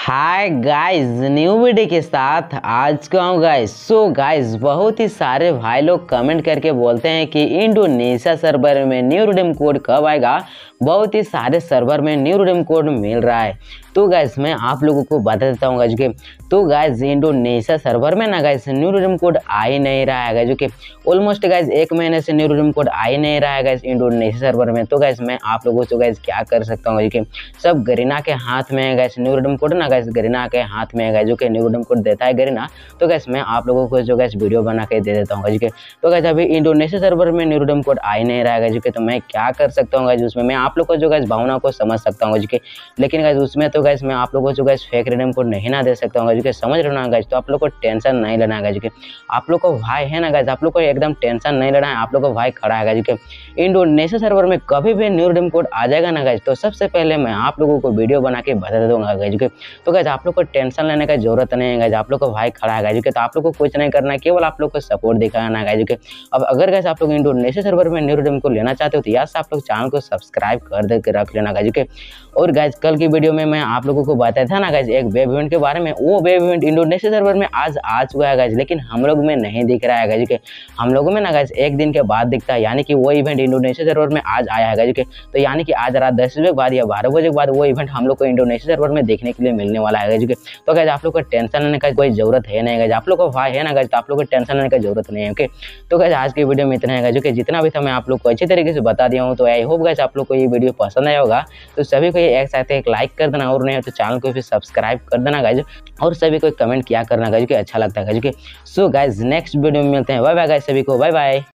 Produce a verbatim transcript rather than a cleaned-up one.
Hi guys, new video के साथ आज का हूँ गाइस। सो गाइस, बहुत ही सारे भाई लोग कमेंट करके बोलते हैं कि इंडोनेशिया सर्वर में न्यू रिडीम कोड कब आएगा। बहुत ही सारे सर्वर में न्यू रिडीम कोड मिल रहा है। तो गाइस मैं आप लोगों को बता देता हूँ गाइस कि तो गाइस इंडोनेशिया सर्वर में ना गाइस न्यू रिडीम कोड आ ही नहीं रहा है गाइस, जो कि ऑलमोस्ट गाइस एक महीने से न्यू रिडीम कोड आ ही नहीं रहा है गाइस इंडोनेशिया सर्वर में। तो गाइस मैं आप लोगों से गाइस क्या कर सकता हूँ कि सब गरीना के हाथ में है गाइस न्यू रिडीम कोड ना गाइस, गरीना के हाथ में है गाइस, जो कि न्यू रिडीम कोड देता है गरीना। तो गाइस मैं आप लोगों को जो गाइस वीडियो बना के दे देता हूँ गाइस कि तो गाइस अभी इंडोनेशिया सर्वर में न्यू रिडीम कोड आ ही नहीं रहा है गाइस, तो मैं क्या कर सकता हूँ गाइस उसमें। मैं आप लोग को जो गाइस भावना को समझ सकता हूँ गाइस, लेकिन गाइस उसमें तो गाइस मैं आप लोगों को जो गाइस फेक रिडीम कोड नहीं ना दे सकता हूँ गाइस, समझ रहे हो ना गाइस। तो आप लोग को टेंशन नहीं लेना है गाइस, आप लोग को भाई है ना गाइस, आप लोग को एकदम टेंशन नहीं लेना है। आप लोग को भाई खड़ा है गाइस, इंडोनेशिया सर्वर में कभी भी न्यू रिडीम कोड आ जाएगा ना गाइस, तो सबसे पहले मैं आप लोगों को वीडियो बना के बता दूंगा गाइस। तो गाइस आप लोग को टेंशन लेने का जरूरत नहीं है गाइस, आप लोग को भाई खड़ा है गाइस, तो आप लोग को कुछ नहीं करना है, केवल आप लोग को सपोर्ट दिखाना है गाइस। अब अगर गाइस आप लोग इंडोनेशिया सर्वर में न्यू रिडीम कोड लेना चाहते हो तो यार आप लोग चैनल को सब्सक्राइब कर दे के रख लेना गाइस। और गाइस कल की वीडियो में मैं आप लोगों को बताया था ना गाइस एक वेब इवेंट के बारे में, वो वेब इवेंट इंडोनेशिया सर्वर में आज आ चुका है गाइस, लेकिन हम लोग में नहीं दिख रहा है गाइस। हम लोगों में ना गाइस एक दिन के बाद दिखता है, यानी कि वो इवेंट इंडोनेशिया सर्वर में आज आया है गाइस। तो यानी कि आज रात दस बजे के बाद या बारह बजे के बाद वो इवेंट हम लोग को इंडोनेशिया सर्वर में देखने के लिए मिलने वाला है गाइस। तो गाइस आप लोग को टेंशन लेने का कोई जरूरत है नहीं गाइस, आप लोग को भाई है ना गाइस, तो आप लोग को टेंशन लेने की जरूरत नहीं है। ओके, तो गाइस आज की वीडियो में इतना है गाइस, जितना भी था मैं आप लोग को अच्छी तरीके से बता दिया हूँ। तो आई होप गाइस आप लोग को ये वीडियो पसंद आया होगा। तो सभी को ये एक साथ एक लाइक कर देना, और नहीं तो चैनल को भी सब्सक्राइब कर देना गाइस, और सभी को कमेंट किया करना गाइस कि अच्छा लगता है guys. So guys next video में मिलते हैं। बाय बाय गाइस, सभी को बाय बाय।